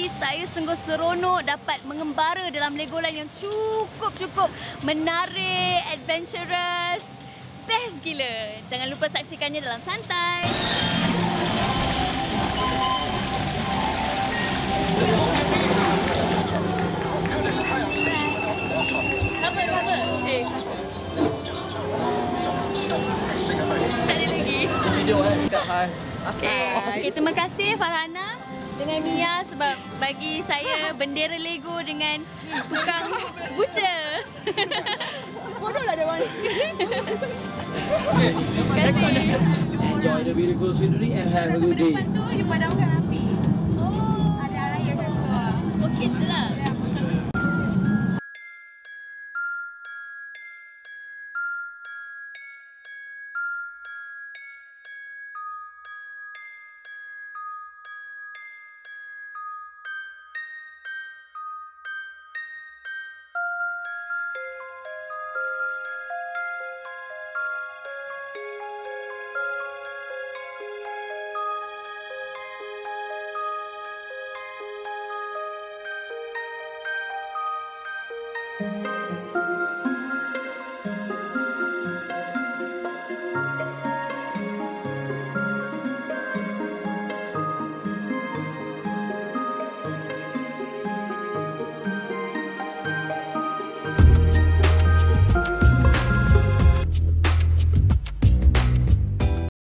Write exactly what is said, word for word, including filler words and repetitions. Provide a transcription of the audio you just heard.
Jadi saya sungguh seronok dapat mengembara dalam Legoland yang cukup-cukup menarik, adventurous, best gila. Jangan lupa saksikannya dalam Santai. Cover, cover. Cik. Tak ada lagi. Video eh, dekat hai. Okay. Okay, terima kasih Farhana dengan Mia sebab bagi saya bendera Lego dengan tukang buca. Bodohlah dia orang. Terima kasih. Enjoy the beautiful scenery and have a good day. Depan tu, you padamkan api. Oh, Ada arah yang keluar. for kids lah. Thank you.